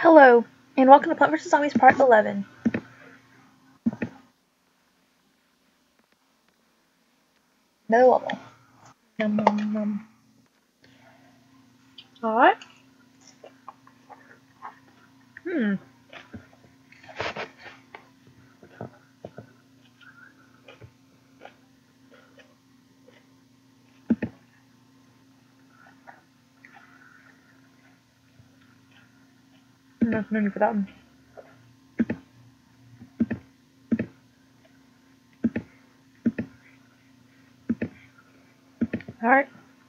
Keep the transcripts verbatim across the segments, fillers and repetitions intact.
Hello, and welcome to Plant vs. Zombies Part eleven. Another level. Num num num. Alright. Hmm. No, no need for that one. Alright.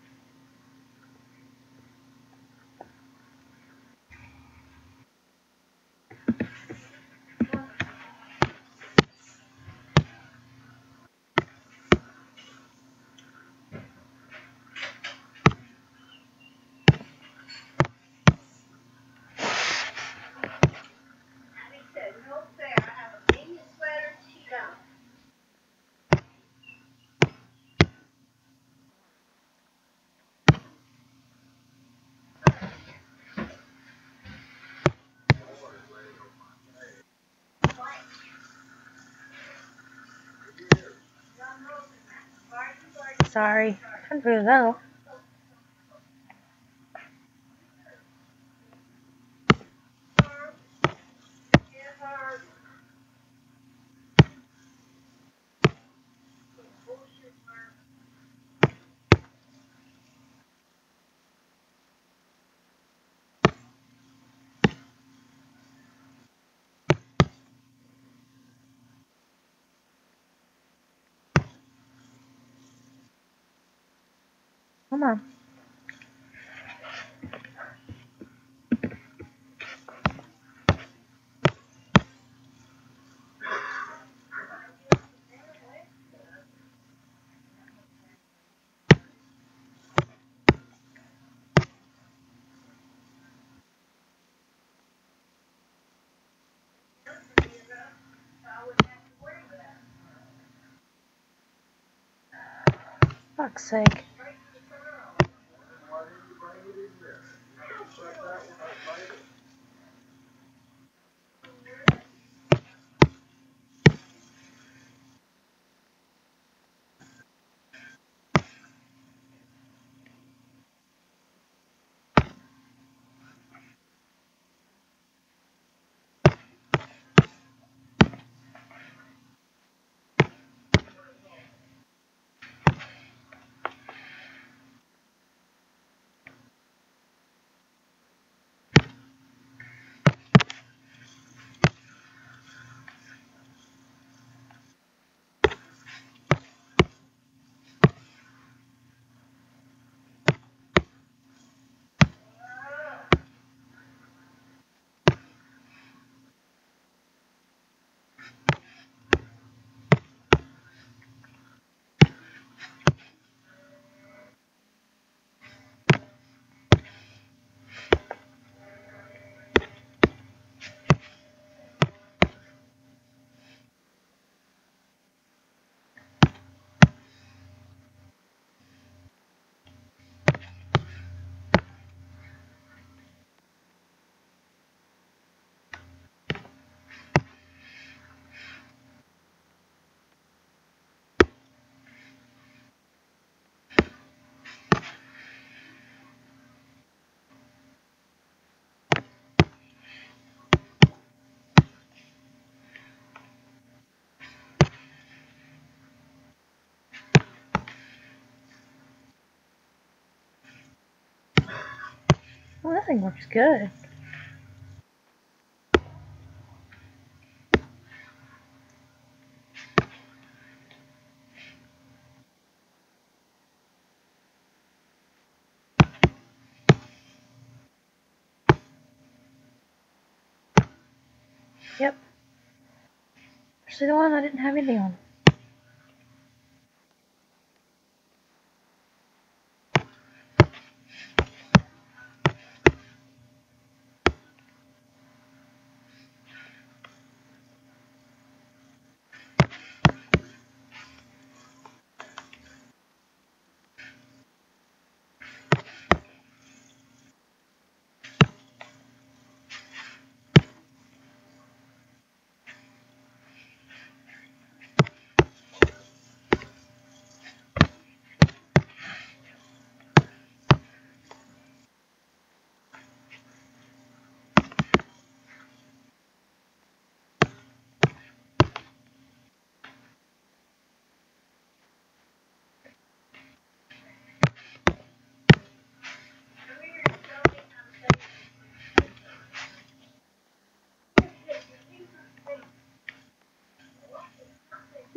Sorry. Can't figure it out. Come on. Fuck's sake. Well, that thing works good. Yep. Actually, the one I didn't have anything on.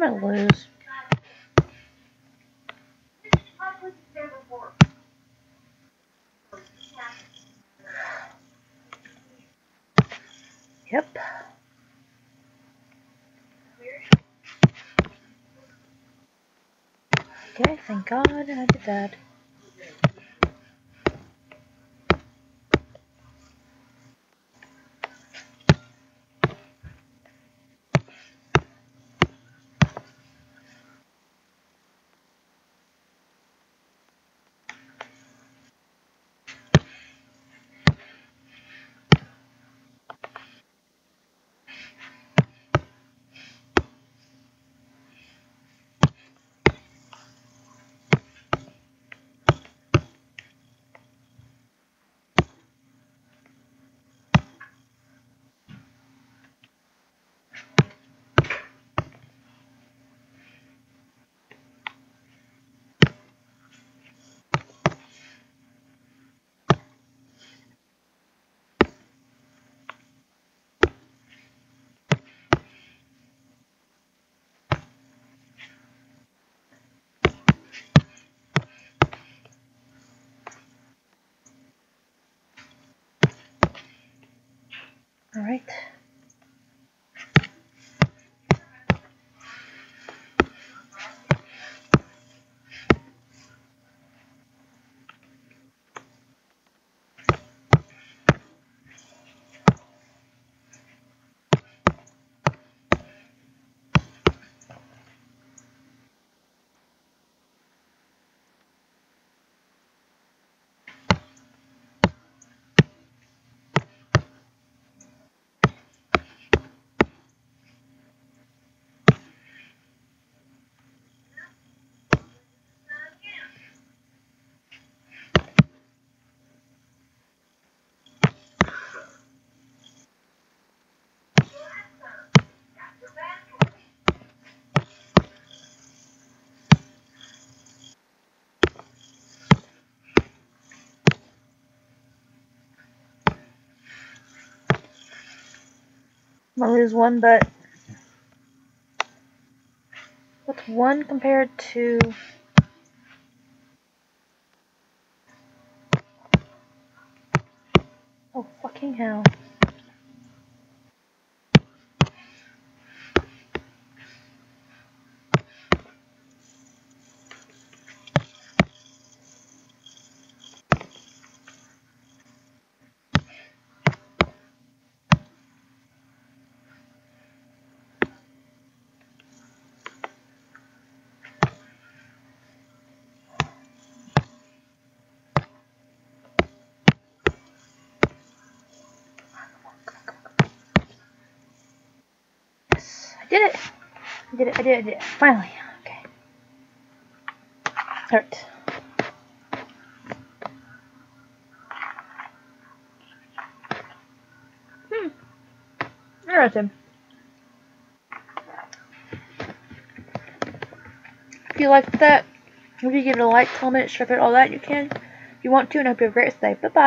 I'm gonna lose. Yep. Okay, thank God I did that. Alright. I'm gonna lose one, but what's one compared to? Oh, fucking hell. Yes, I did it! I did it, I did it, I did it. Finally. Okay. Alright. Hmm. Interesting. If you liked that, if you give it a like, comment, share it, all that, you can. If you want to, and I hope you have a great day. Bye bye.